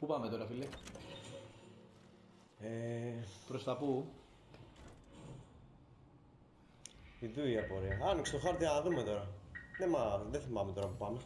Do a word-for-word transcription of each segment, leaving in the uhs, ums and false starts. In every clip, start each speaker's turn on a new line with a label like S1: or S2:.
S1: πάμε τώρα, φίλε?
S2: Ε...
S1: Προς τα πού?
S2: Ιδού η απορία. Άνοιξε το χάρτη να δούμε τώρα. Δεν, μα... δεν θυμάμαι τώρα που πάμε.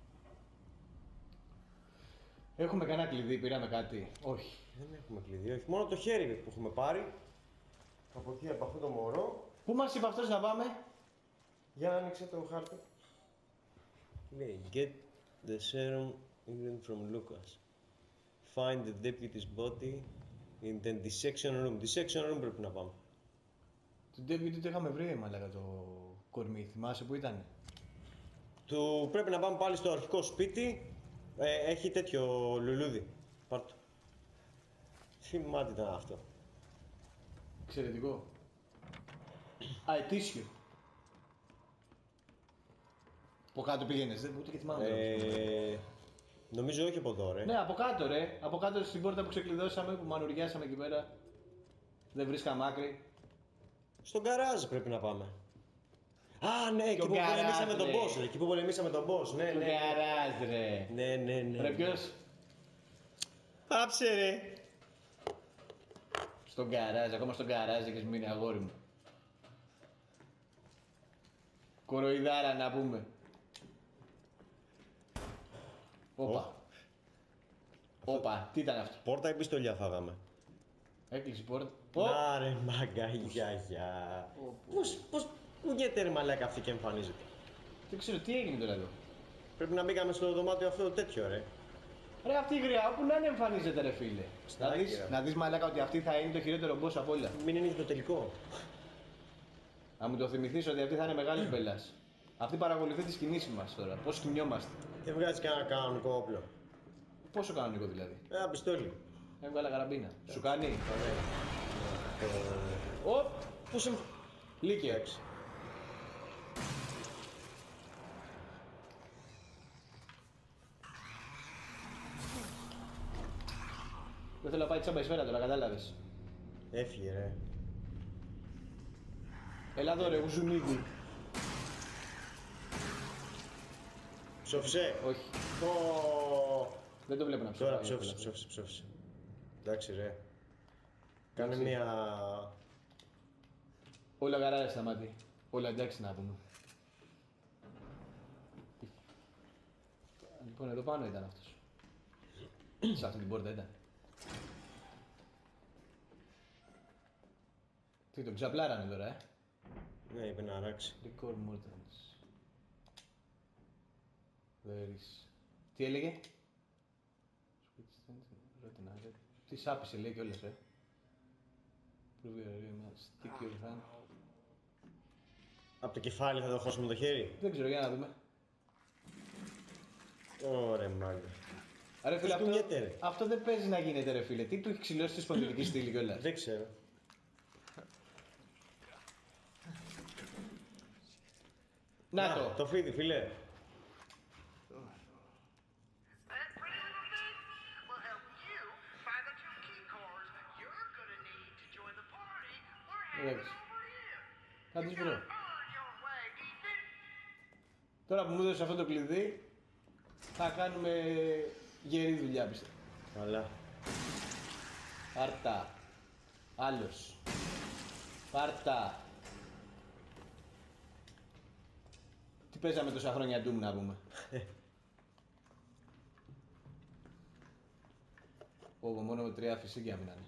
S1: Έχουμε κανένα κλειδί, πήραμε κάτι? Όχι.
S2: Δεν έχουμε κλειδί, όχι. Μόνο το χέρι που έχουμε πάρει. Από εκεί, από αυτό το μωρό.
S1: Πού μας είπε αυτός να πάμε?
S2: Για να άνοιξε το χάρτη. Λέει, get the serum even from Lucas. Find the deputy's body in the dissection room. Dissection room πρέπει να πάμε.
S1: Το deputy το είχαμε βρει, μαλάκα, το κορμί. Θυμάσαι που ήταν?
S2: Του πρέπει να πάμε πάλι στο αρχικό σπίτι. Ε, έχει τέτοιο λουλούδι. Πάρ' το. Τι μάτι ήταν αυτό.
S1: Εξαιρετικό. Α, ετήσιο. Από κάτω πήγαινες, δεν ούτε και θυμάμαι.
S2: Ε, νομίζω όχι από εδώ, ρε.
S1: Ναι, από κάτω, ρε. Από κάτω στην πόρτα που ξεκλειδώσαμε, που μανουριάσαμε εκεί πέρα. Δεν βρίσκαμε άκρη.
S2: Στον γκαράζ πρέπει να πάμε. Α, ναι, εκεί που
S1: γκαράζ,
S2: πολεμήσαμε τον
S1: ρε.
S2: boss, ρε. Εκεί που πολεμήσαμε τον boss, ναι,
S1: Το
S2: ναι.
S1: γκαράζ, ρε.
S2: Ναι, ναι, ναι.
S1: Ρε, ποιος?
S2: Πάψε, ρε.
S1: Στον γκαράζ, ακόμα στον γκαράζ έχεις μείνει, αγόρι μου. Κοροϊδάρα να πούμε. Όπα. Όπα, τι ήταν αυτό?
S2: Πόρτα ή πιστολιά φάγαμε.
S1: Έκλεισε η πόρτα.
S2: Να ρε μάγκα, γεια, γεια. Πώς, πώς κουνιέται ρε μαλάκα αυτή και εμφανίζεται.
S1: Δεν ξέρω τι έγινε τώρα εδώ.
S2: Πρέπει να μπήκαμε στο δωμάτιο αυτό τέτοιο, ρε.
S1: Ρε, αυτή η γριά όπου να είναι εμφανίζεται, ρε φίλε. Να
S2: Στάκι,
S1: δεις,
S2: ρε.
S1: να δεις μαλάκα ότι αυτή θα είναι το χειρότερο boss από όλα.
S2: Μην είναι το τελικό.
S1: Να μου το θυμηθείς ότι αυτή θα είναι μεγάλος μπελάς. Αυτή παρακολουθεί τις κινήσεις μας τώρα. Πώς κινιόμαστε.
S2: Δεν βγάζει κανένα κανονικό όπλο.
S1: Πόσο κανονικό δηλαδή?
S2: Ένα πιστόλι.
S1: Έβγαλα καραμπίνα. Σου κάνει.
S2: Ωραία.
S1: Οπ!
S2: Πώς εμ...
S1: Λύκε.
S2: Εντάξει.
S1: Δεν θέλω να πάει τσάμπα η σφαίρα τώρα, κατάλαβες.
S2: Έφυγε, ρε.
S1: Έλα εδώ ρε, ουζουνίδι.
S2: Ψόφισε.
S1: Όχι.
S2: Ω,
S1: Δεν το βλέπω να ψάχνει.
S2: Τώρα ψόφισε, ψόφισε, ψόφισε. Εντάξει, ρε. Κάνε μια...
S1: Όλα γαράρια στα μάτια. Όλα εντάξει να πούμε. Λοιπόν, εδώ πάνω ήταν αυτός. Σε αυτή την πόρτα ήταν. Τι, τον ξαπλάρανε τώρα, ε.
S2: Ναι, είπε να αράξει.
S1: Record Mortals. There is... Τι έλεγε? Τι σάπισε λέει κιόλας, ε. Prove your real stick your hand.
S2: Απ' το κεφάλι θα το χώσουμε το χέρι.
S1: Δεν ξέρω, για να δούμε.
S2: Ωραία, μάγκα.
S1: Ρε φίλε, αυτό,
S2: κουνιέται, ρε.
S1: αυτό δεν παίζει να γίνεται ρε φίλε. Τι του έχει ξυλώσει τη σπονδυλική στήλη κιόλας.
S2: Δεν ξέρω.
S1: Να το.
S2: Το φίδι, φιλέ.
S3: That pretty little thing will help you find the two key cards you're gonna need to join the party we're having
S1: Εντάξει.
S3: over here.
S1: Θα τις
S3: You
S1: βρω.
S3: gotta earn your way, Ethan.
S1: Τώρα που μου έδωσε αυτό το κλειδί, θα κάνουμε γερή δουλειά πιστεύω.
S2: Καλά.
S1: Πάρτα. Άλλος. Πάρτα. Τι παίζαμε τόσα χρόνια Doom να πούμε. Ω, μόνο με τρία φυσίκια μείνανε.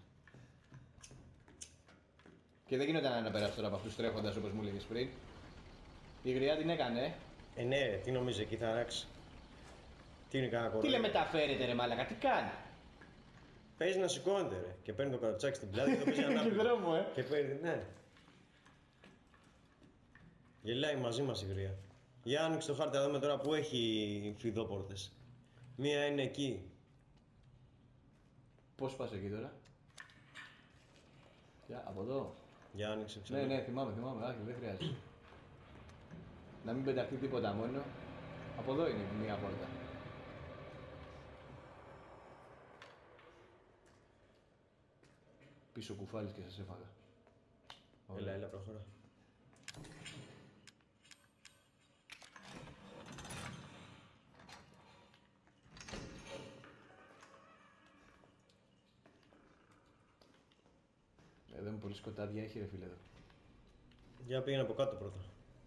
S1: Και δεν γινόταν να περάσει τώρα από αυτούς τρέχοντας όπως μου έλεγες πριν. Η γριά την έκανε, ε.
S2: Ε, ναι, ρε, τι νομίζει εκεί θα αράξει. Τι είναι κανένα
S1: Τι
S2: κορδί.
S1: λέει μεταφέρεται ρε μάλακα, τι κάνει.
S2: Παίζει να σηκώνεται, ρε. Και παίρνει το καροτσάκι στην πλάτη και το παίζει
S1: Και
S2: ανάπηρο.
S1: δρόμο, ε.
S2: Και παίρνει, ναι. Γελάει μαζί μας η γρία. Για άνοιξε το χάρτη να δούμε τώρα που έχει φιδόπορτες. Μία είναι εκεί.
S1: Πώς πας εκεί τώρα. Για, από εδώ.
S2: Για άνοιξε ξανά.
S1: Ναι, ναι, θυμάμαι, θυμάμαι, άχι, δεν χρειάζεται. Να μην πεταχτεί τίποτα μόνο. Από εδώ είναι μία πόρτα. Πίσω κουφάλεις και σας έφαγα.
S2: Έλα, έλα, προχωρά.
S1: Εδώ είναι πολύ σκοτάδια, έχει ρε φίλε εδώ.
S2: Για πήγαινε από κάτω πρώτα.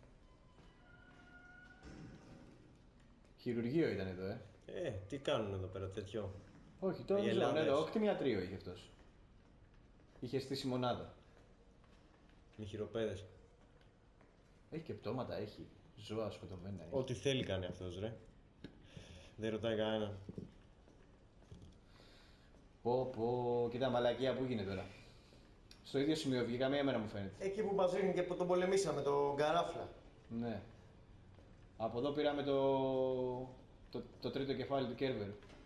S1: Χειρουργείο ήταν εδώ, ε.
S2: Ε, τι κάνουν εδώ πέρα τέτοιο.
S1: Όχι, το δεν ξέρω, εδώ, κτηνιατρίο είχε αυτός. Είχε στήσει μονάδα.
S2: Με χειροπέδες.
S1: Έχει και πτώματα, έχει. Ζώα σκοτωμένα. Έχει.
S2: Ό,τι θέλει κάνει αυτός ρε. Δεν ρωτάει κανέναν.
S1: Πω πω, κοίτα μαλακία που γίνεται τώρα. Στο ίδιο σημείο βγήκα μία μέρα μου φαίνεται.
S4: Εκεί που μας ρίχνει και που τον πολεμήσαμε, τον καράφλα.
S1: Ναι. Από εδώ πήραμε το, το, το τρίτο κεφάλι του Κέρβερ.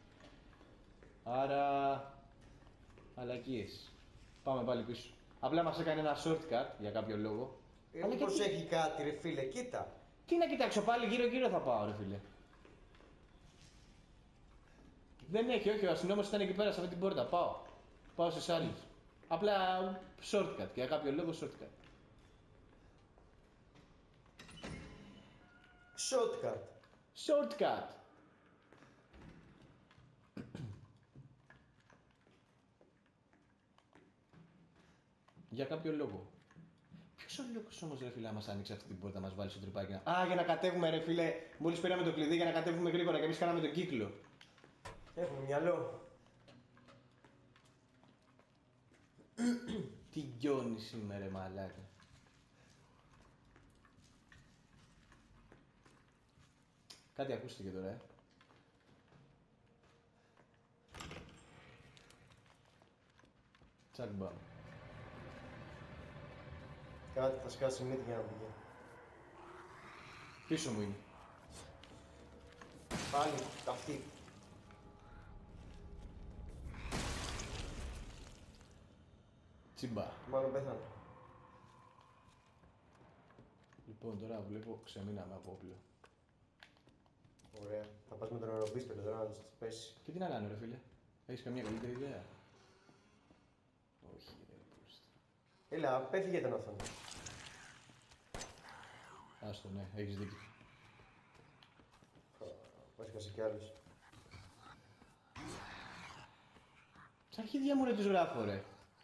S1: Άρα... μαλακίες. Πάμε πάλι πίσω. Απλά μας έκανε ένα shortcut για κάποιο λόγο.
S4: Ε,
S1: Αλλά
S4: μήπως
S1: και τι-
S4: έχει κάτι ρε φίλε, κοίτα.
S1: Τι να κοιτάξω πάλι, γύρω γύρω θα πάω ρε φίλε. Δεν έχει, όχι, ο αστυνόμος ήταν εκεί πέρα σε αυτή την πόρτα. Πάω. Πάω στις άλλες. Απλά shortcut, για κάποιο λόγο shortcut.
S4: Shortcut.
S1: Shortcut. Για κάποιο λόγο. Ποιος ο λόγος όμως ρε φίλε, να μας άνοιξε αυτή την πόρτα, να μας βάλει στο τρυπάκι. να- Α, για να κατέβουμε ρε φίλε. Μόλις πήραμε το κλειδί για να κατέβουμε γρήγορα και εμείς κάναμε τον κύκλο.
S4: Έχουμε μυαλό.
S1: Τι γιώνει σήμερα ρε μαλάκα. Κάτι ακούστηκε τώρα, ε. Τσακ μπαμ.
S4: Κάτι θα σκάσει μύτη για να βγει.
S1: Πίσω μου είναι.
S4: Πάλι αυτή.
S1: Τσιμπά.
S4: Μάλλον πέθανε.
S1: Λοιπόν, τώρα βλέπω ξεμείναμε από όπλο.
S4: Ωραία. Θα πας με τον αεροπίστολο τώρα να τους πέσει.
S1: Και τι να κάνω, ρε φίλε. Έχεις καμία καλύτερη ιδέα. Όχι, ρε πούστη.
S4: Έλα, πέφυγε τον οθόνη.
S1: Άστο, ναι, έχεις δίκιο.
S4: Βάσκασε κι άλλους.
S1: Σαν αρχίδια μου ρε τους γράφω, ρε.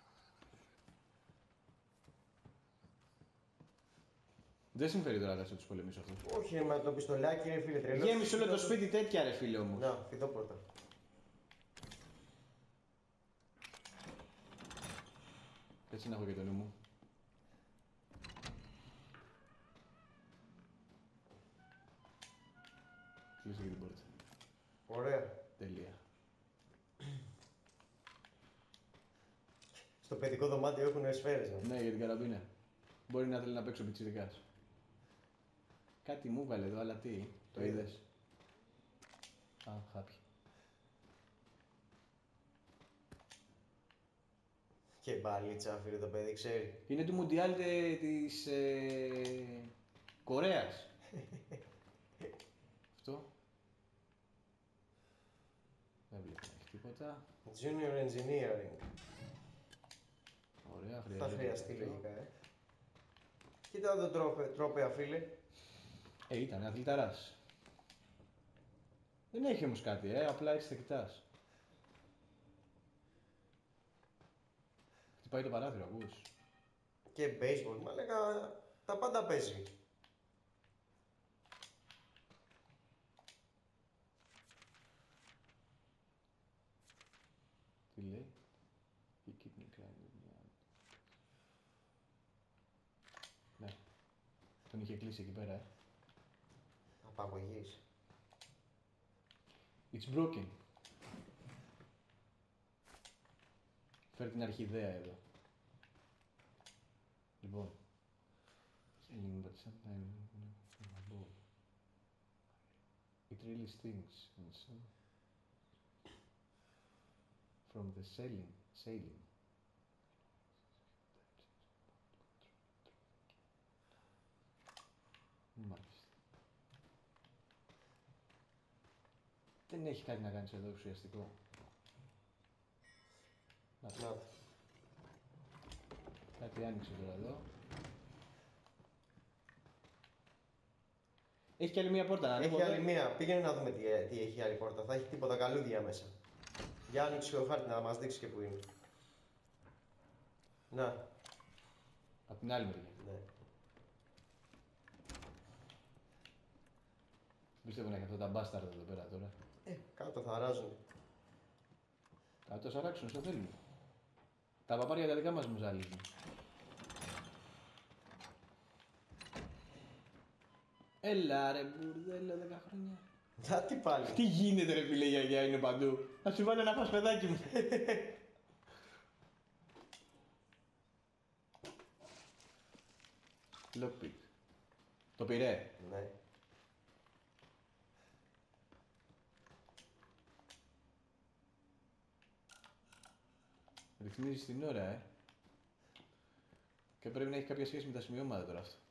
S1: Δεν συμφέρει τώρα να τους πολεμήσω αυτό.
S4: Όχι ρε, με το πιστολάκι ρε φίλε τρελό.
S1: Γέμισε όλο το σπίτι τέτοια ρε φίλε όμως.
S4: Να, φιδό πρώτα.
S1: Έτσι να έχω και το νου μου. Κλείσε και την πόρτα.
S4: Ωραία.
S1: Τελεία.
S4: Στο παιδικό δωμάτιο έχουν σφαίρες. Ναι.
S1: Ναι, για την καραμπίνα. Μπορεί να θέλει να παίξω πιτσιρικάς. Κάτι μου έβαλε εδώ, αλλά τι, το
S4: Ε.
S1: είδες. Α, χάπι.
S4: Και μπαλίτσα φίλε το παιδί, ξέρει.
S1: Είναι του Μουντιάλ τε- της ε, Κορέας. Αυτό. Δεν βλέπω να έχει τίποτα.
S4: Junior Engineering.
S1: Ωραία,
S4: Θα
S1: χρειάζεται.
S4: χρειαστεί
S1: αυτό.
S4: λογικά, ε. Κοίτα το τρόπε, τρόπεα φίλε.
S1: Ε, ήταν αθληταράς. Δεν έχει όμως κάτι, ε, απλά έτσι θα κοιτάς. Χτυπάει το παράθυρο, ακούς.
S4: Και baseball, μα λέγα τα πάντα παίζει.
S1: Τι λέει. Η kidney κάνει μια... Ναι. Τον είχε κλείσει εκεί πέρα, ε.
S4: Απαγωγής.
S1: It's broken. Φέρει την αρχιδέα εδώ. Λοιπόν. Healing, but sometimes from above. It really stings and so from the sailing, sailing. Μάλιστα. Δεν έχει κάτι να κάνει εδώ ουσιαστικό. Να το.
S4: Να το.
S1: Κάτι άνοιξε τώρα εδώ. Έχει και άλλη μία πόρτα να ανοίγω
S4: Έχει
S1: εδώ.
S4: άλλη μία. Πήγαινε να δούμε τι, τι έχει άλλη πόρτα. Θα έχει τίποτα καλούδια μέσα. Για άνοιξε το χάρτη να μας δείξει και που είναι. Να,
S1: Απ' την άλλη μεριά.
S4: ναι.
S1: Πιστεύω να έχει αυτά τα μπάσταρδα εδώ πέρα τώρα.
S4: Ε, κάτω θα αράζουν.
S1: Κάτω ας αράξουν στο θέλουμε. Τα παπάρια τα δικά μας μου ζαλίζουν. Έλα ρε μπουρδέλο, δέκα χρόνια.
S4: Να τι πάλι.
S1: Τι γίνεται ρε φίλε, η γιαγιά είναι παντού. Να σου βάλω ένα φασπεδάκι μου. Lockpick. Το πήρε.
S4: Ναι.
S1: Ρυθμίζεις την ώρα, ε. Και πρέπει να έχει κάποια σχέση με τα σημειώματα τώρα αυτό.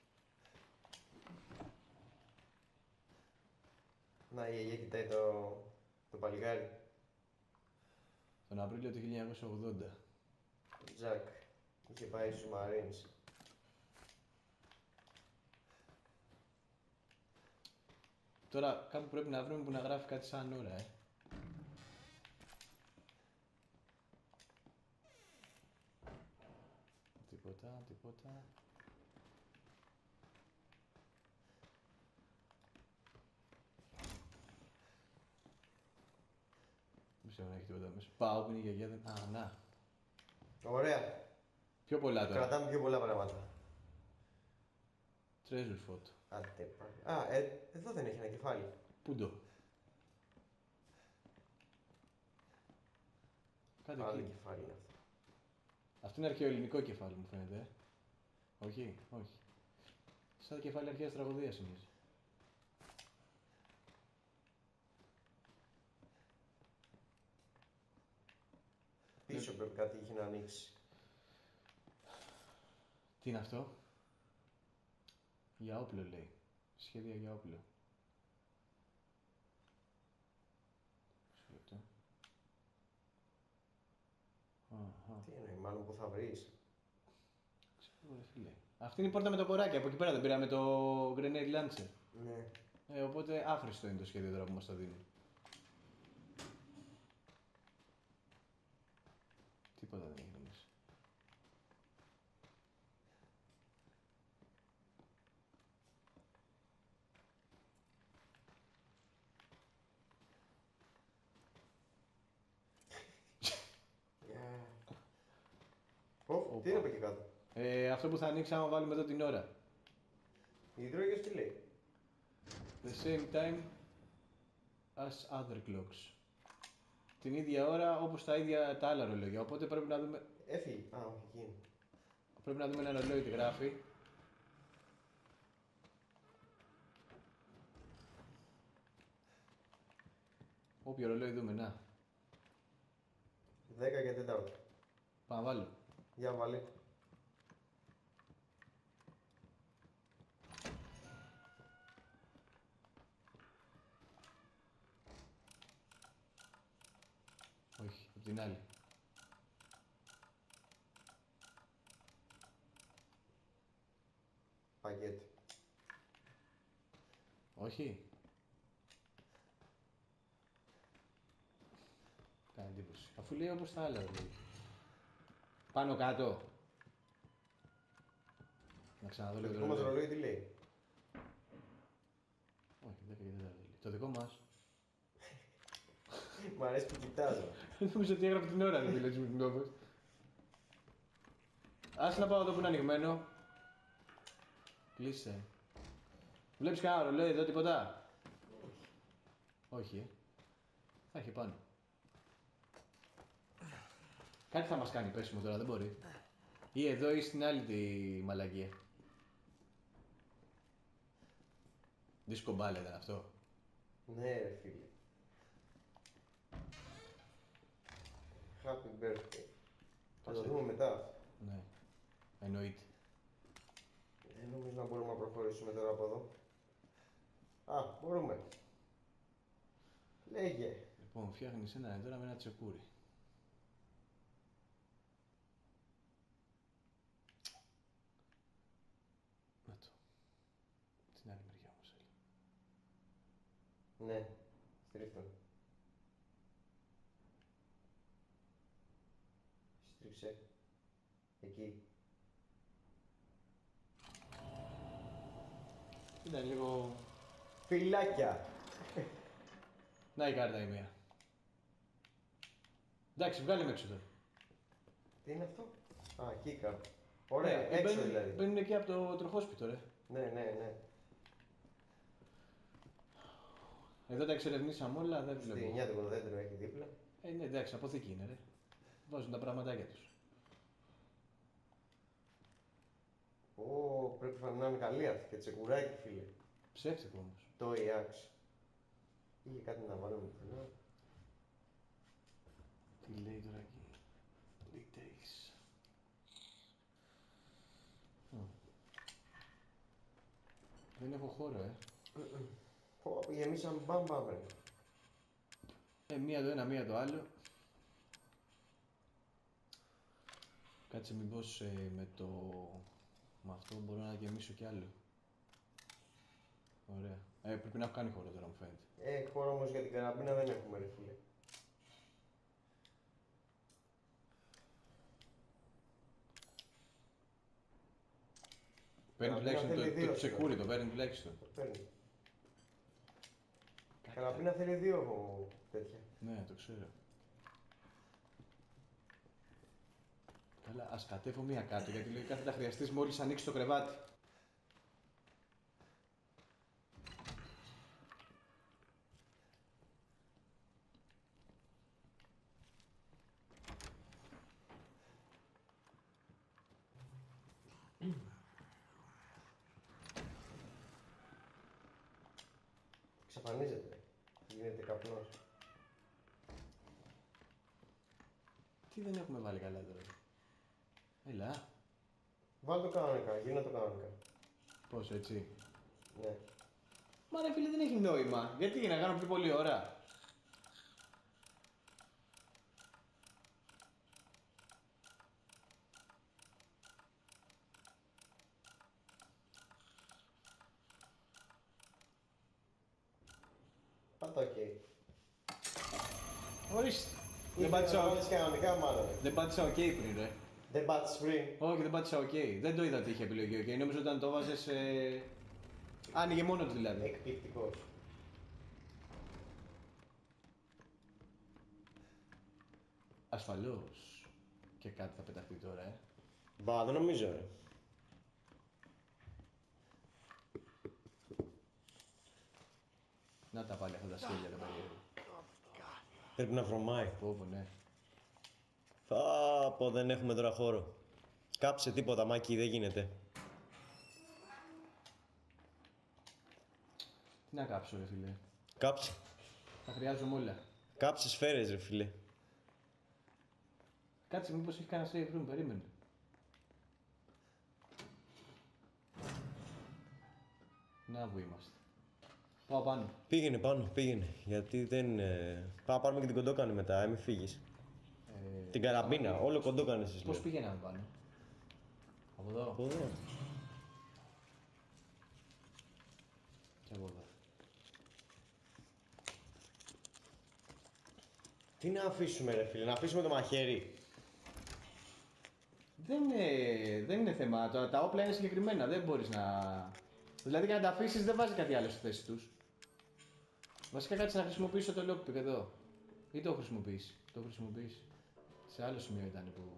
S4: Να, η γιαγιά κοιτάει το, το παλιγάρι.
S1: Τον Απρίλιο του χίλια εννιακόσια ογδόντα.
S4: Ο Τζακ. Είχε πάει στους Marines.
S1: Τώρα κάπου πρέπει να βρούμε που να γράφει κάτι σαν ώρα, ε. Τίποτα, τίποτα. Δεν ξέρω να έχει τίποτα μέσα. Πάω που είναι η γιαγιά δεν... Α, να.
S4: Ωραία.
S1: Πιο πολλά τώρα.
S4: Κρατάμε πιο πολλά πράγματα.
S1: Treasure photo.
S4: Άντε πάλι. Α, ε, εδώ δεν έχει ένα κεφάλι.
S1: Πού το. Κάτι
S4: Άλλο
S1: εκεί.
S4: κεφάλι είναι αυτό.
S1: Αυτό είναι αρχαιοελληνικό κεφάλι μου φαίνεται, ε. Όχι, όχι. Σαν κεφάλι αρχαίας τραγωδίας είναι.
S4: Πίσω πρέπει κάτι είχε να ανοίξει.
S1: Τι είναι αυτό. Για όπλο λέει. Σχέδια για όπλο. Μισό λεπτό. Αχα.
S4: Τι εννοεί, μάλλον που θα βρεις.
S1: Ξέρω ρε φίλε. Αυτή είναι η πόρτα με το κοράκι. Από εκεί πέρα δεν πήραμε το Grenade Launcher.
S4: Ναι.
S1: Ε, οπότε άχρηστο είναι το σχέδιο τώρα που μας το δίνει. Τίποτα δεν έγινε μέσα.
S4: Ω, τι είναι από εκεί κάτω.
S1: Ε, αυτό που θα ανοίξει άμα βάλουμε εδώ την ώρα.
S4: Η υδρόγειος τι λέει.
S1: The same time as other clocks. Την ίδια ώρα όπως τα ίδια τα άλλα ρολόγια. Οπότε πρέπει να δούμε,
S4: Έφυγε. Α, όχι, εκείνη.
S1: πρέπει να δούμε ένα ρολόι τι γράφει. Όποιο ρολόι δούμε, να.
S4: δέκα και τέταρτο.
S1: Πάμε βάλω.
S4: Για βάλε.
S1: Όχι, από την άλλη.
S4: Πακέτο.
S1: Όχι. Κάνει εντύπωση. Αφού λέει όπως τα άλλα ρολόγια. Πάνω κάτω. Να ξαναδώ
S4: Το
S1: λίγο το
S4: δικό μας
S1: ρολόι.
S4: ρολόι τι λέει.
S1: Όχι, δέκα και τέταρτο λέει. Το δικό μας.
S4: Μ' αρέσει που κοιτάζω.
S1: Δεν νομίζω ότι έγραφε την ώρα, δεν μιλάει με την όφος. Άσε να πάω εδώ που είναι ανοιγμένο. Κλείσε. Βλέπεις κανένα ρολόι εδώ, τίποτα. Όχι, ε. Θα έχει πάνω. Κάτι θα μας κάνει πέσιμο τώρα, δεν μπορεί. Ή εδώ ή στην άλλη τη μαλακία. Δίσκο μπάλα ήταν αυτό.
S4: Ναι ρε φίλε. Happy birthday. Θα το δούμε μετά.
S1: Ναι. Εννοείται.
S4: Δεν νομίζω να μπορούμε να προχωρήσουμε τώρα από εδώ. Α, μπορούμε. Λέγε.
S1: Λοιπόν, φτιάχνεις ένα τώρα με ένα τσεκούρι. Να το. Την άλλη μεριά όμως έλεγε.
S4: Ναι, στρίφτον. Στρίψε. Εκεί. εκεί.
S1: Ήταν λίγο...
S4: Φυλάκια.
S1: Να η κάρτα η μία. Εντάξει, βγάλε με έξω τώρα.
S4: Τι είναι αυτό? Α, κίκα. Ωραία,
S1: Ναι,
S4: έξω
S1: μπαίνουν-
S4: δηλαδή.
S1: Μπαίνουν εκεί από το τροχόσπιτο, ρε.
S4: Ναι, ναι, ναι.
S1: Εδώ τα εξερευνήσαμε όλα, δεν
S4: Στη
S1: βλέπω.
S4: νιάτικο δέντρο έχει δίπλα.
S1: Ε, ναι, εντάξει, αποθήκη είναι, ρε. Βάζουν τα πραγματάκια τους.
S4: Ω, πρέπει να είναι καλή αυτή και τσεκουράκι, φίλε.
S1: Ψεύτικο όμως.
S4: Το Ιάξ. Είχε κάτι να βάλουμε πουθενά.
S1: Τι λέει τώρα εκεί. Details. Hm. Δεν έχω χώρο, ε.
S4: Πω, γεμίσαμε μπαμ μπαμ, ρε.
S1: Ε, μία το ένα, μία το άλλο. Κάτσε μήπως ε, με το... Με αυτό μπορώ να γεμίσω κι άλλο. Ωραία. Ε, πρέπει να έχω κάνει χώρο τώρα, μου φαίνεται.
S4: Ε, χώρο όμως για την καραμπίνα δεν έχουμε, ρε φίλε.
S1: Παίρνει
S4: Καραμπίνα
S1: τουλάχιστον
S4: θέλει
S1: το,
S4: δύο
S1: το τσεκούρι,
S4: σήμερα.
S1: το παίρνει τουλάχιστον.
S4: Το παίρνει. Καραμπίνα θέλει δύο τέτοια.
S1: Ναι, το ξέρω. Καλά, ας κατέβω μία κάτω, γιατί λογικά θα τα χρειαστείς μόλις ανοίξει το κρεβάτι.
S4: Εξαφανίζεται. Γίνεται καπνός.
S1: Τι δεν έχουμε βάλει καλά τώρα. Έλα.
S4: Βάλ το κανονικά, γίνω το κανονικά.
S1: Πώς έτσι.
S4: Ναι.
S1: Μα ρε φίλε δεν έχει νόημα. Γιατί να κάνω πιο πολλή ώρα.
S4: Πάρ' το ok.
S1: Ορίστε.
S4: Είχε
S1: Δεν
S4: να
S1: πάτησα,
S4: βάλεις κανονικά μάλλον. ρε.
S1: δεν πάτησα ok πριν, ρε.
S4: Δεν πάτησες πριν.
S1: Όχι, δεν πάτησα ok. Δεν το είδα ότι είχε επιλογή ok. Νόμιζα όταν το βάζες. Ε... Άνοιγε μόνο του δηλαδή.
S4: Εκπληκτικός.
S1: Ασφαλώς. Και κάτι θα πεταχτεί τώρα, ε.
S2: Μπα, δεν νομίζω, ρε.
S1: Να τα πάλι αυτά τα σχέδια τα περίεργα.
S2: Πρέπει να βρωμάει.
S1: Φόβο, ναι.
S2: Θα πω, δεν έχουμε τώρα χώρο. Κάψε τίποτα, Μάκη, δεν γίνεται.
S1: Τι να κάψω, ρε φίλε.
S2: Κάψε.
S1: Τα χρειάζομαι όλα.
S2: Κάψε σφαίρες, ρε φίλε.
S1: Κάτσε, μήπως έχει κανένα save room, περίμενε. Να, που είμαστε. Πάω πάνω.
S2: Πήγαινε πάνω, πήγαινε. Γιατί δεν. Ε... Πάμε να πάρουμε και την κοντόκανη μετά, ε, μην φύγεις.
S1: Ε,
S2: Την καραμπίνα, όλο κοντόκανη εσείς
S1: Πώς
S2: λέω.
S1: πηγαίναμε πάνω. Από εδώ.
S2: Από εδώ.
S1: Και από εδώ.
S2: Τι να αφήσουμε, ρε φίλε, να αφήσουμε το μαχαίρι.
S1: Δεν είναι, δεν είναι θέμα. Τα, τα όπλα είναι συγκεκριμένα. Δεν μπορείς να. Δηλαδή για να τα αφήσεις δεν βάζει κάτι άλλο στη θέση τους. Βασικά κάτσε να χρησιμοποιήσω το lockpick εδώ. Ή το έχω χρησιμοποιήσει. Το έχω χρησιμοποιήσει. Σε άλλο σημείο ήταν που.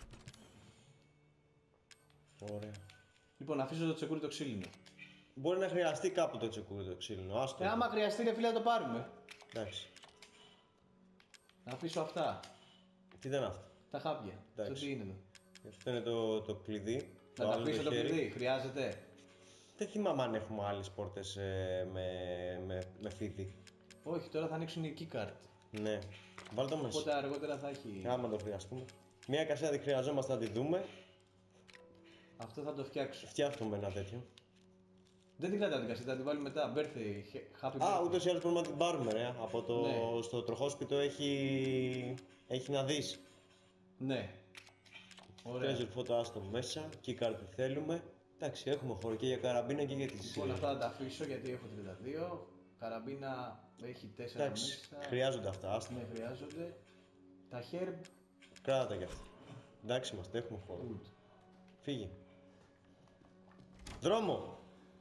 S2: Ωραία.
S1: Λοιπόν, αφήσω το τσεκούρι το ξύλινο.
S2: Μπορεί να χρειαστεί κάπου το τσεκούρι το ξύλινο. Άστο.
S1: Ε, άμα χρειαστεί, ρε φίλε, να το πάρουμε.
S2: Εντάξει.
S1: Να αφήσω αυτά.
S2: Τι δεν είναι αυτό.
S1: Τα χάπια.
S2: Εντάξει.
S1: Αυτό τι είναι εδώ.
S2: Αυτό είναι το, το κλειδί.
S1: Να τα
S2: άλλο
S1: αφήσω το
S2: χέρι.
S1: κλειδί. Χρειάζεται.
S2: Δεν θυμάμαι αν έχουμε άλλες πόρτες ε, με, με, με φίδι.
S1: Όχι, τώρα θα ανοίξουν οι keycard.
S2: Ναι. Βάλ το μέσα.
S1: Οπότε αργότερα θα έχει.
S2: Άμα το χρειαστούμε. Μια κασέτα τη χρειαζόμαστε να τη δούμε.
S1: Αυτό θα το φτιάξω.
S2: Φτιάχνουμε ένα τέτοιο.
S1: Δεν την κρατάω την κασέτα, θα την βάλουμε μετά. Birthday, happy
S2: Α,
S1: birthday.
S2: ούτως ή άλλως μπορούμε να την πάρουμε, ρε. Από το
S1: Ναι.
S2: στο τροχόσπιτο έχει, έχει να δεις.
S1: Ναι. Ωραία.
S2: Treasure photo, άστο μέσα. Keycard τι θέλουμε. Εντάξει, έχουμε χώρο και για καραμπίνα και για τις...
S1: Λοιπόν, αυτά θα τα αφήσω γιατί έχω τριάντα δύο. Καραμπίνα έχει τέσσερα
S2: Εντάξει,
S1: μέσα.
S2: χρειάζονται αυτά, άστο.
S1: Ναι, χρειάζονται. Τα herb,
S2: Κράτα τα κι αυτά. Εντάξει είμαστε, έχουμε χώρο.
S1: good.
S2: Φύγε. Δρόμο!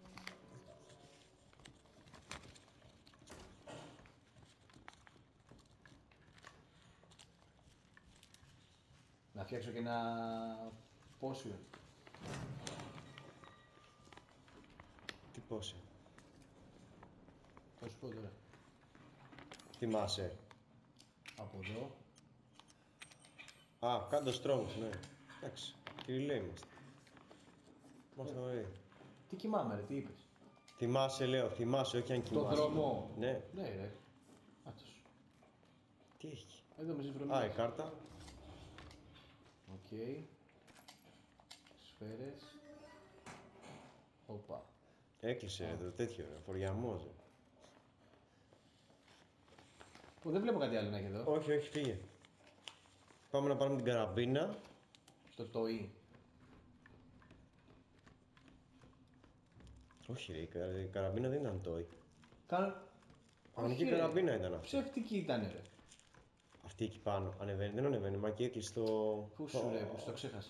S1: Να φτιάξω και ένα πόσιο.
S2: Τι πόσε.
S1: Θα σου πω τώρα.
S2: Θυμάσαι.
S1: Από εδώ.
S2: Α, κάτω στρώμους, ναι. Εντάξει, κυριλέ είμαστε. Μας το λέει.
S1: Τι κοιμάμαι ρε, τι είπες.
S2: Θυμάσαι, λέω, θυμάσαι, όχι αν
S1: Το
S2: κοιμάσαι.
S1: δρόμο.
S2: Ναι.
S1: Ναι ρε. Άτος.
S2: Τι έχει.
S1: Εδώ με τις
S2: Α, η
S1: βρωμιές.
S2: κάρτα.
S1: Οκ. Σφαίρες. Οπα.
S2: Έκλεισε εδώ, τέτοιο ρε, φοριαμός. ρε.
S1: Ω, δεν βλέπω κάτι άλλο να έχει εδώ.
S2: Όχι, όχι, φύγε. Πάμε να πάρουμε την καραμπίνα.
S1: Στο τοί.
S2: Όχι ρε, η κα- η καραμπίνα δεν ήταν toy.
S1: Κάνω...
S2: Κανονική
S1: Όχι, ρε.
S2: καραμπίνα ήταν αυτή.
S1: Ψεύτικη ήταν ρε.
S2: Αυτή εκεί πάνω. Ανεβαίνει, δεν ανεβαίνει, μα και έκλεισε το...
S1: Πού σου ρε, που το ξέχασα.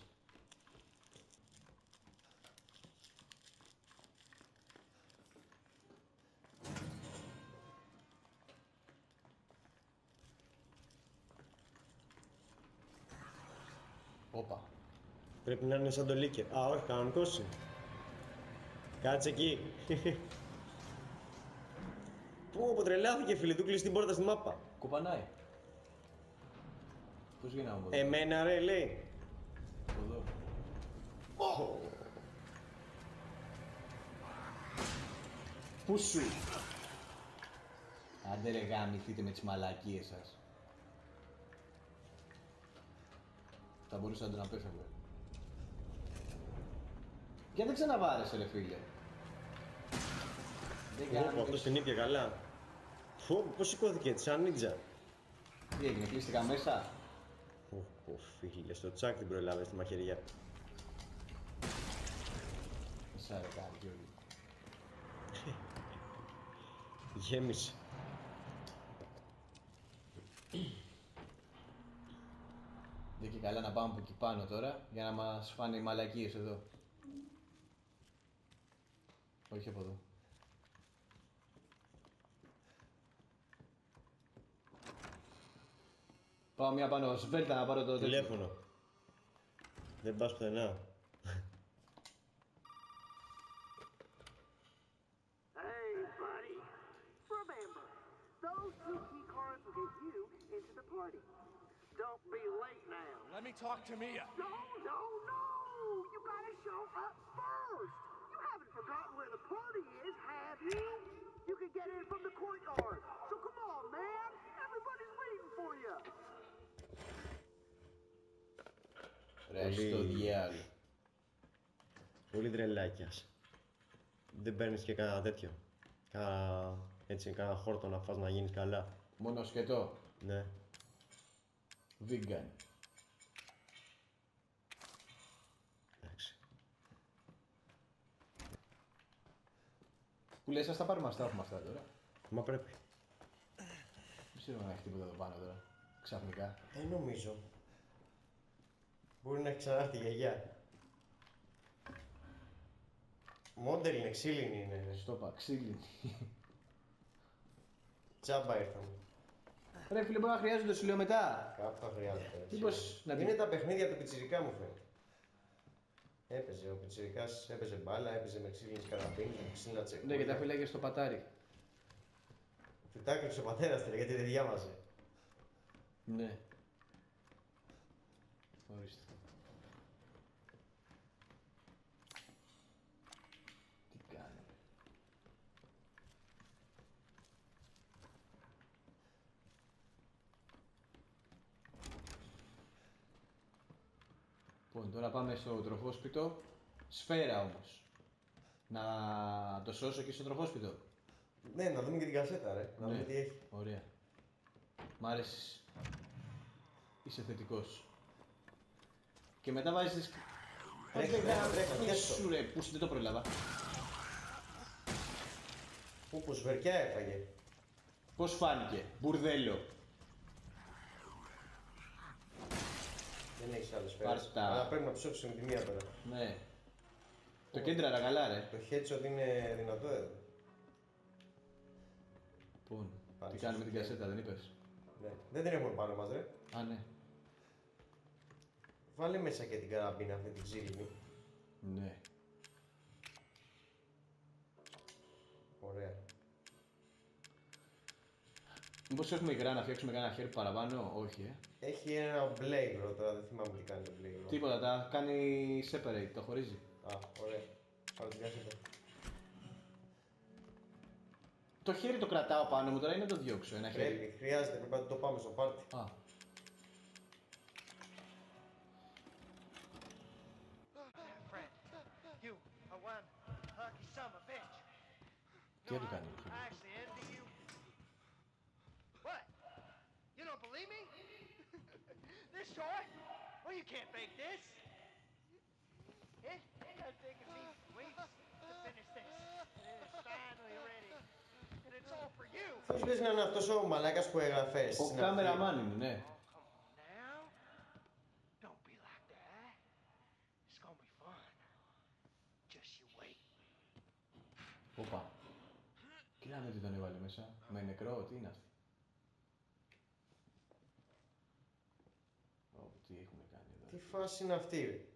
S1: Όπα.
S2: Πρέπει να είναι σαν το Λίκερ. Α, όχι, κανονικός είναι. Κάτσε εκεί. Πού, που τρελάθηκε φίλε, του κλείσει την πόρτα στη μάπα.
S1: Κουπανάει. Πώς γίναμε από εδώ.
S2: Εμένα ρε, λέει.
S1: Από εδώ. Πού σου. Άντε ρε γάμηθείτε με τις μαλακίες σας. Θα μπορούσα να τον απέφευγα. Γιατί δεν ξαναβάρεσε ρε φίλε. Δεν
S2: Ω,
S1: κάνω.
S2: αυτός την ήπια καλά. Φω, πώς σηκώθηκε έτσι, σαν νίτζα.
S1: Τι έγινε, κλείστηκα μέσα.
S2: Ω, ω, φίλε, στο τσάκ την προλάβε στη μαχαιριά.
S1: Μισά ρε κάτι Γιώργη.
S2: Γέμισε.
S1: Δεν και καλά να πάμε από εκεί πάνω τώρα για να μας φάνε οι μαλακίες εδώ. Όχι από εδώ. Πάω μια πάνω σβέλτα να πάρω το τέτοιο.
S2: Τηλέφωνο. Δεν πας πουθενά.
S3: Hey, buddy. Remember, those two key cards will get you into the party. Don't be late now.
S5: Let me talk to Mia.
S3: No, no, no! You gotta show up first. You haven't forgotten where the party is, have you? You can get in from the courtyard. So come on, man. Everybody's waiting for you.
S1: Ρε
S2: Πολύ-
S1: στο διάλο.
S2: Πολύ τρελάκιας. Δεν παίρνεις και κανένα τέτοιο. Κάνα, έτσι, κάνα χόρτο να φας να γίνεις καλά.
S1: Μόνο σκετό.
S2: Ναι.
S1: Vegan.
S2: Εντάξει.
S1: Που λες, ας τα πάρουμε, ας τα έχουμε αυτά τώρα.
S2: Μα πρέπει.
S1: Δεν ξέρω αν έχει τίποτα εδώ πάνω τώρα. Ξαφνικά.
S2: Δεν νομίζω. Μπορεί να έχει ξανάρθει η γιαγιά. Μόντελ είναι, ξύλινη είναι.
S1: Στο είπα, ξύλινη.
S2: Τσάμπα ήρθαμε.
S1: Ρε φίλε, μπορεί να χρειάζονται, σου λέω μετά.
S2: Κάπου θα χρειάζεται.
S1: Μήπως να
S2: Είναι
S1: την...
S2: τα παιχνίδια του πιτσιρικά μου φαίνεται. Έπαιζε, ο πιτσιρικάς έπαιζε μπάλα, έπαιζε με ξύλινες καραμπίνες, με ξύλινα τσεκούρια.
S1: Ναι, και τα φυλάκια στο πατάρι.
S2: Του τα έκλειψε ο πατέρας του, γιατί δεν διάβαζε.
S1: Ναι. Ορίστε. Τι κάνει. Λοιπόν, τώρα πάμε στο τροφόσπιτο. Σφαίρα όμως. Να το σώσω και στο τροφόσπιτο.
S2: Ναι, να δούμε και την κασέτα, ρε. Να δούμε
S1: Ναι.
S2: τι έχει.
S1: Ωραία. Μ' άρεσες. Είσαι θετικός. Και μετά βάζεις...
S2: Τρέχα, τρέχα, τρέχα,
S1: Πού
S2: πιάσ' το.
S1: σου ρε, πού σου, δεν το προλάβα.
S2: Πού, που σβερκιά έφαγε.
S1: Πώς φάνηκε, μπουρδέλο.
S4: Δεν έχεις άλλες σφαίρες.
S1: Πάρτα.
S4: Αλλά πρέπει να ψόξεις με τη μία τώρα.
S1: Ναι. Το κέντρο ραγαλά, ρε.
S4: Το headshot είναι δυνατό εδώ.
S1: Πού,
S4: Πάλι
S1: τι
S4: στο
S1: κάνουμε την
S4: σκέλι.
S1: κασέτα, δεν είπες?
S4: Ναι. Δεν την έχουμε πάνω μας, ρε.
S1: Α, ναι.
S4: Βάλε μέσα και την καραμπίνα αυτή την ξύλινη.
S1: Ναι.
S4: Ωραία.
S1: Μήπως έχουμε υγρά να φτιάξουμε κανένα χέρι παραπάνω? Όχι, ε.
S4: Έχει ένα μπλε υγρό τώρα, δεν θυμάμαι τι κάνει το μπλε υγρό.
S1: Τίποτα, τα κάνει separate, το χωρίζει.
S4: Α, ωραία. Πάρε την κασέτα.
S1: Το χέρι το κρατάω πάνω μου τώρα ή να το διώξω, ένα χέρι?
S4: Πρέπει, χρειάζεται, πρέπει να το πάμε στο πάρτι.
S1: Α,
S5: Friend, you are one lucky son of a bitch.
S1: τι
S5: No,
S1: του
S5: I,
S1: κάνει?
S5: I actually envy you. What? You don't believe me? This short? Well, you can't fake this. It, it has taken me weeks to finish this. It is finally ready. And it's all for you.
S4: Ποιος λες να είναι αυτός ο μαλάκας που έγραφε
S1: Ο
S4: στην αρχή?
S1: κάμεραμάν είναι, ναι.
S5: Oh, come on now. Don't be like that. It's gonna be fun. Just you wait.
S1: Όπα. Κοίταμε τι τον έβαλε μέσα. Με νεκρό, τι είναι αυτή? Ω, τι έχουμε κάνει εδώ.
S4: Τι φάση είναι αυτή, ρε.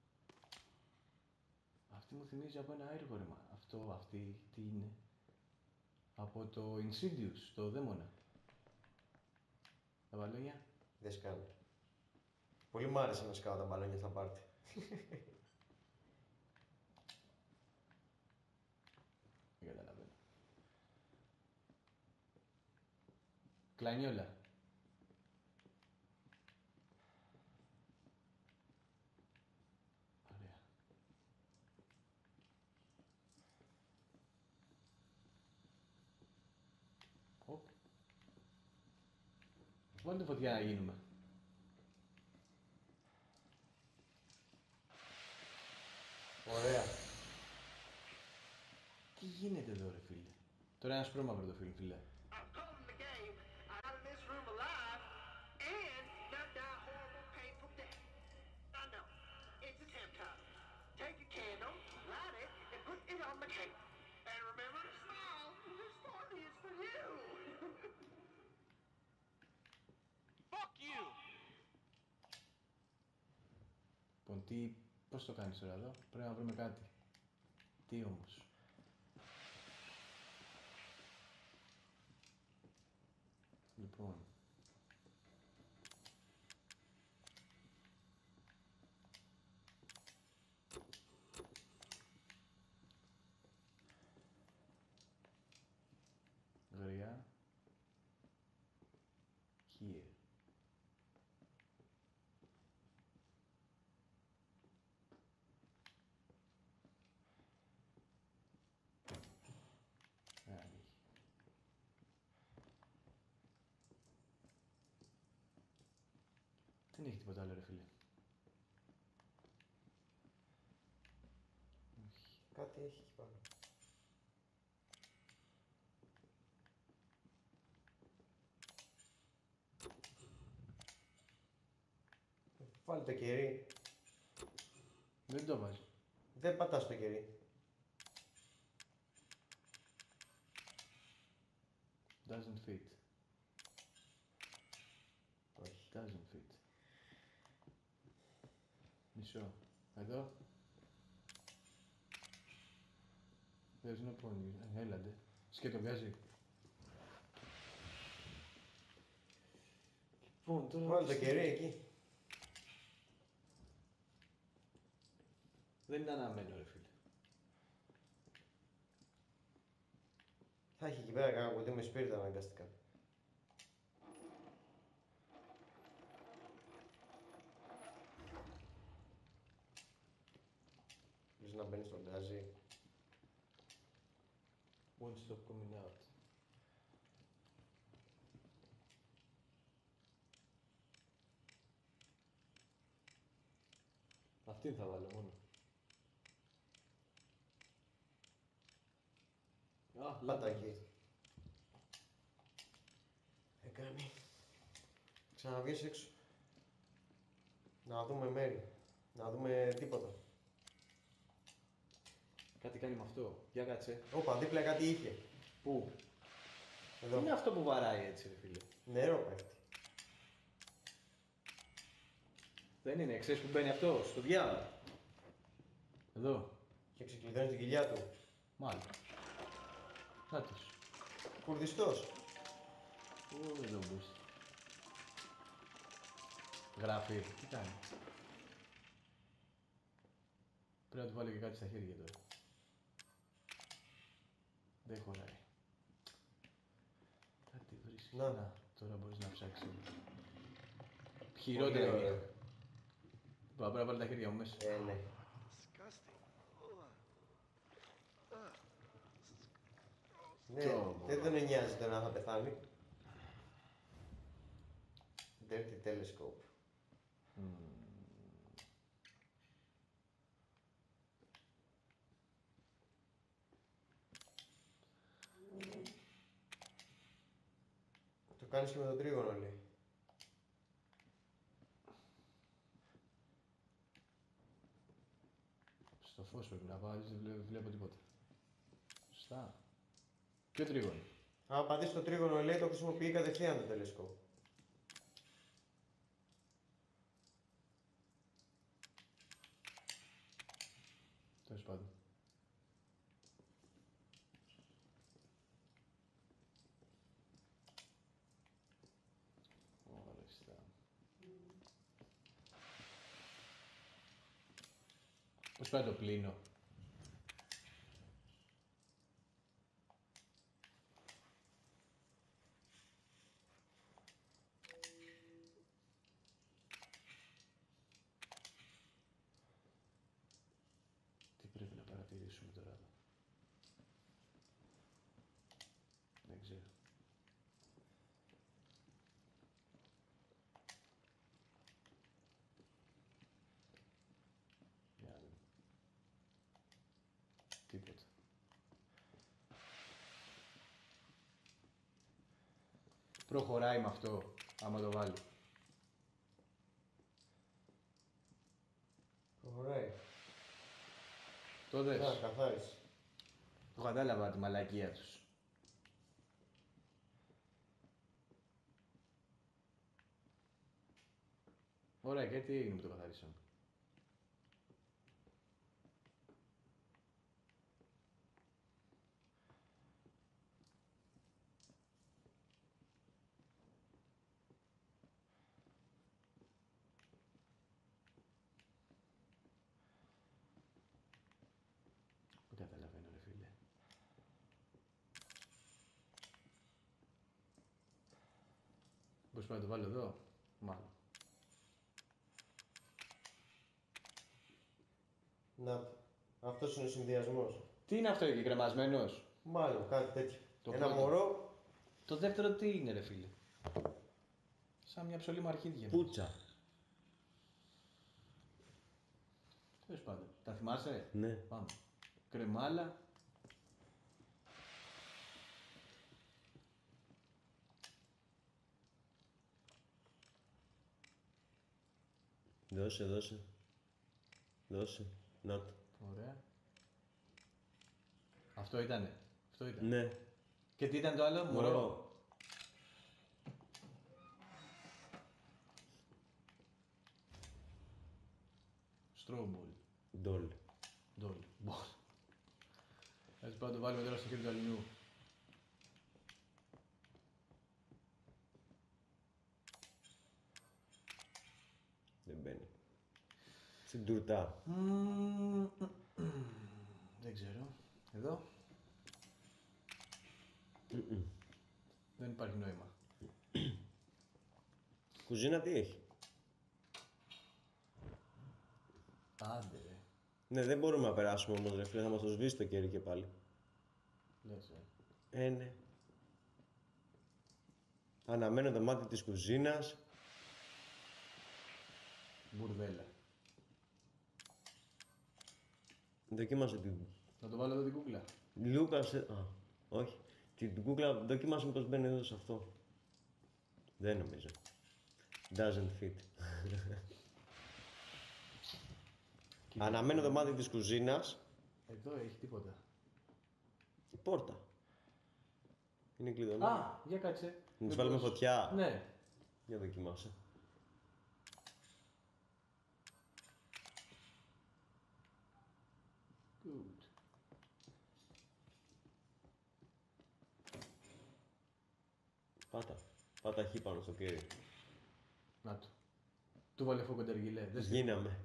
S1: Αυτή μου θυμίζει από ένα έργο, ρε, μα. Αυτό, αυτή, τι είναι? Από το Insidious, το δαίμονα. Τα μπαλόνια.
S4: Δεν σκάνε. Πολύ μ' άρεσε να σκάω τα μπαλόνια στα πάρτι.
S1: Δεν καταλαβαίνω. Κλανιόλα. Ωραία. Οπ. Βάλτε φωτιά να γίνουμε.
S4: Ωραία.
S1: Τι γίνεται εδώ, ρε φίλε? Τώρα ένα σπρώμαυρο το φίλο, φίλε.
S3: I'm calling the game out of this room alive and not die a horrible, painful death. I know. It's attempt time. Take a candle, light it, and put it on the cake. And remember to smile. This party is for you.
S5: Fuck you!
S1: Λοιπόν, τι, πώς το κάνεις τώρα εδώ? Πρέπει να βρούμε κάτι. Τι όμως? Λοιπόν. Γριά. Here. Δεν ανοίγει. Δεν έχει τίποτα άλλο, ρε φίλε. Όχι.
S4: Κάτι έχει εκεί πάνω. Βάλει το κερί.
S1: Δεν το βάζει.
S4: Δεν πατάς το κερί.
S1: Doesn't fit.
S4: Όχι.
S1: Doesn't fit. Μισό. Εδώ. There's no point. Ε, Έλαντε. Σκέτο βγάζει. Λοιπόν, τώρα...
S4: Βάλει το κερί εκεί.
S1: Δεν είναι αναμένο, ρε φίλε.
S4: Θα έχει εκεί πέρα κανένα κουτί με σπίρτα αναγκαστικά. Λες να μπαίνει στον γκάζι.
S1: Won't stop coming out. Αυτήν θα βάλω μόνο. Α,
S4: Πάτα
S1: λάτα
S4: εκεί. Δεν κάνει. Ξαναβγείς έξω. Να δούμε μέρη. Να δούμε τίποτα.
S1: Κάτι κάνει με αυτό. Για κάτσε.
S4: Όπα, δίπλα κάτι είχε.
S1: Πού?
S4: Εδώ.
S1: Τι είναι αυτό που βαράει έτσι, ρε φίλε?
S4: Νερό πέφτει.
S1: Δεν είναι, ξέρεις που μπαίνει αυτό, στο διάβολο. Εδώ.
S4: Και ξεκλειδώνει την κοιλιά του.
S1: Μάλλον. Κάτος.
S4: Κουρδιστός.
S1: Πού εδώ μπούς. Γράφει. Τι κάνει. Πρέπει να του βάλει και κάτι στα χέρια τώρα. Δεν χωράει. Κάτι βρίσκει.
S4: Να.
S1: Να, τώρα μπορείς να ψάξεις. Χειρότερα
S4: Πολύ
S1: είναι.
S4: ωραία.
S1: Πρέπει να βάλει τα χέρια μου μέσα.
S4: Ε, ναι.
S5: Disgusting. Ugh. Ugh.
S4: Ναι,
S1: Κι
S4: δεν τον νοιάζει το να θα πεθάνει. Dirty telescope. Το κάνεις και με το τρίγωνο, λέει.
S1: Στο φως πρέπει να βάλεις, δεν βλέπω, βλέπω τίποτα. Σωστά. Ποιο τρίγωνο?
S4: Αν πατήσεις το τρίγωνο, λέει, το χρησιμοποιεί κατευθείαν το telescope.
S1: Τέλος πάντων. Ορίστε. Πώς πάει το πλύνω? Τι πρέπει να παρατηρήσουμε τώρα εδώ? Δεν ξέρω. Για να δούμε. Τίποτα. Προχωράει με αυτό, άμα το βάλει.
S4: Προχωράει.
S1: Το δες.
S4: Να, καθάρισε.
S1: Το κατάλαβα τη μαλακία τους. Ωραία, και τι έγινε που το καθαρίσαμε? Δεν καταλαβαίνω, ρε φίλε. Πώς πάει να το βάλω εδώ? Μάλλον.
S4: Να, αυτός είναι ο συνδυασμός.
S1: Τι είναι αυτό εκεί, κρεμασμένος?
S4: Μάλλον κάτι τέτοιο.
S1: Το
S4: Ένα
S1: πρώτο.
S4: μωρό.
S1: Το δεύτερο τι είναι, ρε φίλε? Σαν μια ψωλή με αρχίδια.
S2: Πούτσα.
S1: Τέλος πάντων. Τα θυμάσαι?
S2: Ναι.
S1: Πάμε. Κρεμάλα.
S2: Δώσε, δώσε. Δώσε. Να το.
S1: Ωραία. Αυτό ήτανε. Αυτό ήταν.
S2: Ναι.
S1: Και τι ήταν το άλλο? Μωρό.
S2: Μωρό.
S1: Στρόμπολ.
S2: Ντόλ.
S1: Ντόλ. Μπολ. Έτσι πάμε να το βάλουμε τώρα στο χέρι του αλληνού.
S2: Δεν μπαίνει. Στην τουρτά.
S1: Δεν ξέρω. Εδώ. Δεν υπάρχει νόημα.
S2: Κουζίνα τι έχει?
S1: Άντε ρε.
S2: Ναι, δεν μπορούμε να περάσουμε όμως, ρε φίλε, θα μας το σβήσει το κέρι και πάλι.
S1: Λες ε.
S2: Ε, ναι. Αναμένω το μάτι της κουζίνας.
S1: Μπουρδέλα.
S2: Δοκίμασε την...
S1: Να το βάλω εδώ την κούκλα.
S2: Λούκας... ε, Α, όχι. Την κούκλα δοκίμασε πως μπαίνει εδώ σε αυτό. Δεν νομίζω. Doesn't fit. Αναμένω το μάτι της κουζίνας.
S1: Εδώ έχει τίποτα.
S2: Η πόρτα. Είναι κλειδωμένη.
S1: Α, για κάτσε.
S2: Να της
S1: Μήπως-
S2: βάλουμε φωτιά.
S1: Ναι.
S2: Για δοκιμάσε.
S1: Good.
S2: Πάτα. Πάτα χ πάνω στο κέρι.
S1: Να το. Του βάλε φόκο τεργιλέ. Δεν σε-
S2: Γίναμε.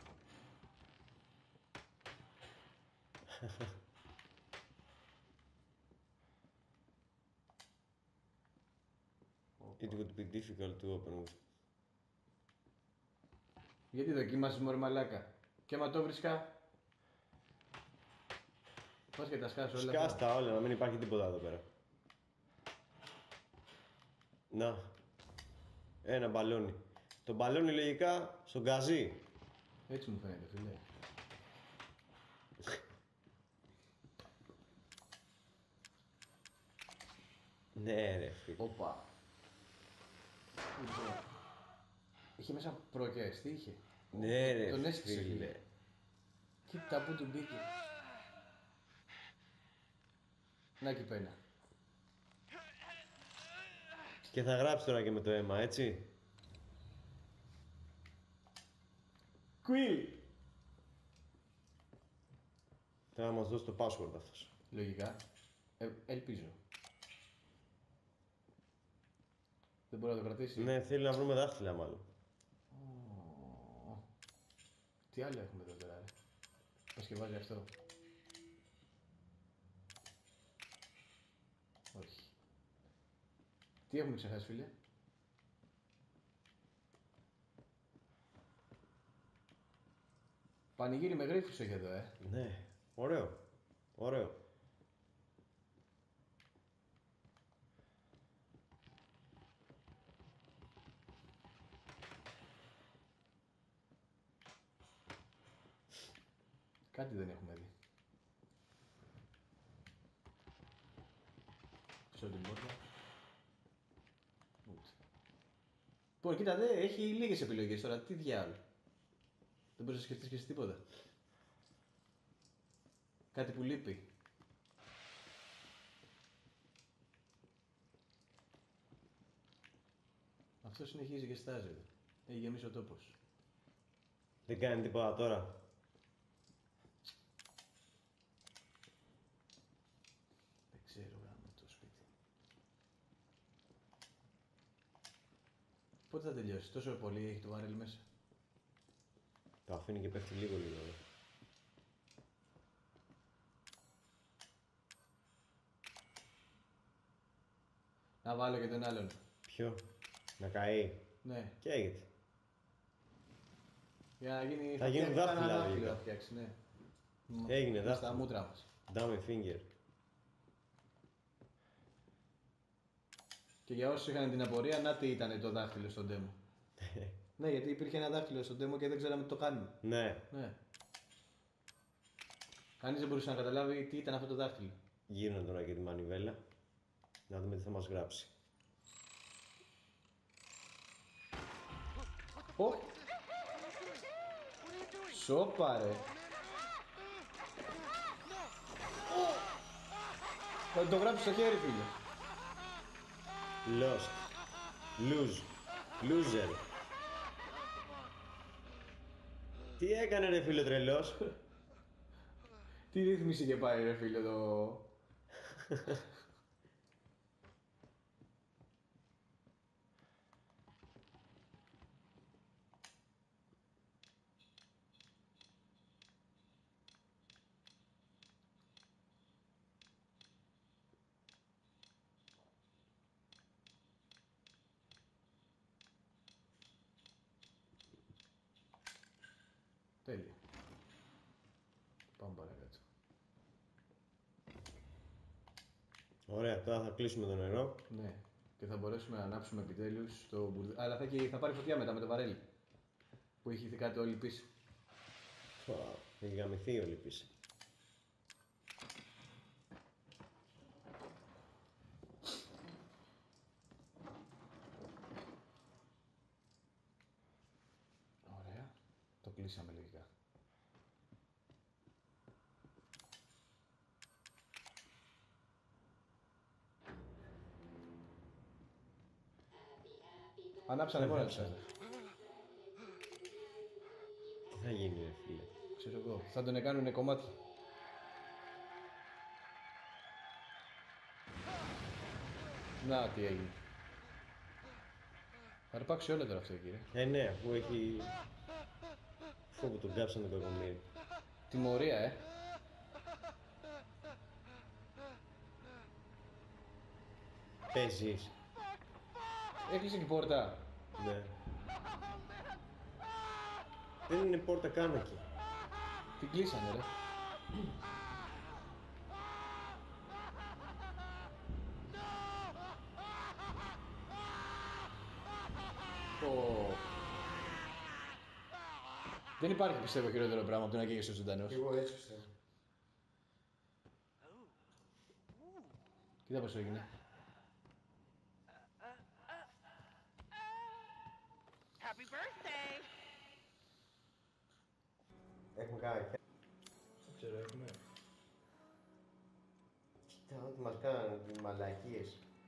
S2: It would be difficult to open with.
S1: Γιατί δοκίμασες μωρέ μαλάκα. Και άμα το βρίσκα. Πώς και τα σκάσω όλα. αυτά.
S2: Σκάστα όλα, να μην υπάρχει τίποτα εδώ πέρα. Να. Ένα μπαλόνι. Το μπαλόνι λογικά στον γκαζί.
S1: Έτσι μου φαίνεται φίλε.
S2: Ναι ρε φίλε.
S1: Όπα. Λοιπόν, είχε μέσα προκές, τι είχε.
S2: Ναι ρε
S1: Τον έσκησε
S2: φίλε.
S1: φίλε. Κοίτα που του μπήκε. Να εκεί πένα.
S2: Και θα γράψει τώρα και με το αίμα, έτσι.
S1: Quill!
S2: Θέλω να μας δώσει το password αυτός.
S1: Λογικά. Ε, ελπίζω. Δεν μπορεί να το κρατήσει.
S2: Ναι, θέλει να βρούμε δάχτυλα μάλλον.
S1: Ω. Τι άλλο έχουμε εδώ πέρα, ρε. Πες και βάζει αυτό. Όχι. Τι έχουμε ξεχάσει, φίλε. Πανηγύρι με γρίφους έχει εδώ, ε.
S2: Ναι, ωραίο. Ωραίο.
S1: Κάτι δεν έχουμε δει. Σε την πόρτα. Ούτε. Λοιπόν, κοίτα, δε, έχει λίγες επιλογές τώρα. Τι διάλογο. Δεν μπορείς να σκεφτείς και εσύ τίποτα. Κάτι που λείπει. Αυτό συνεχίζει και στάζει εδώ. Έχει γεμίσει ο τόπος.
S2: Δεν κάνει τίποτα τώρα.
S1: Δεν ξέρω γάμο το σπίτι. Πότε θα τελειώσει, τόσο πολύ έχει το βάρελ μέσα.
S2: Το αφήνει και πέφτει λίγο λίγο. ε.
S1: Να βάλω και τον άλλον.
S2: Ποιο? Να καεί.
S1: Ναι,
S2: Και έγινε.
S1: για να γίνει.
S2: Θα γίνουν
S1: φτιάξει
S2: δάχτυλα,
S1: ένα δάχτυλο
S2: λογικά.
S1: θα φτιάξει, ναι.
S2: Έγινε
S1: Μ, Στα
S2: δάχτυλο.
S1: μούτρα μας.
S2: Dummy finger.
S1: Και για όσους είχαν την απορία, να τι ήταν το δάχτυλο στον demo. Ναι, γιατί υπήρχε ένα δάχτυλο στον demo και δεν ξέραμε τι το κάνουμε.
S2: Ναι.
S1: Ναι. Κανείς δεν μπορούσε να καταλάβει τι ήταν αυτό το δάχτυλο.
S2: Γύρνα τώρα και τη μανιβέλα. Να δούμε τι θα μας γράψει.
S1: Ω! Σόπα ρε! Θα το γράψει στο χέρι, φίλε.
S2: Lost. Lose. Loser. Τι έκανε ρε φίλε τρελός.
S1: Τι ρύθμιση και πάει ρε φίλε το... Τέλεια. Πάμε παρακάτω.
S2: Ωραία, τώρα θα κλείσουμε το νερό.
S1: Ναι. Και θα μπορέσουμε να ανάψουμε επιτέλους το μπουρδε... Αλλά θα, και... θα πάρει φωτιά μετά με το βαρέλι. Που έχει κάτι όλη πίσω.
S2: Φα, έχει γαμηθεί όλη πίσω.
S1: Ωραία. Το κλείσαμε λογικά. Ανάψανε μόνο τους.
S2: Τι θα γίνει, ρε φίλε.
S1: Ξέρω εγώ. Θα τον έκανουνε κομμάτι. Να, τι έγινε. Θα αρπάξει όλα τώρα αυτό, κύριε.
S2: Ε, ναι, αφού έχει... Φόβο τον κάψαν τον κακομοίρη.
S1: Τιμωρία, ε.
S2: Παίζεις.
S1: Έκλεισε και η πόρτα.
S2: Ναι. Δεν είναι πόρτα καν εκεί.
S1: Την κλείσανε, ρε. Ω. Δεν υπάρχει, πιστεύω, χειρότερο πράγμα από το να καίγεσαι ο ζωντανός.
S4: Εγώ έτσι πιστεύω.
S1: Κοίτα πώς έγινε.
S5: Happy birthday!
S4: Έχουμε κάνει.
S1: Δεν ξέρω, έχουμε.
S4: Κοίτα ό,τι μας κάνανε, οι μαλακίες.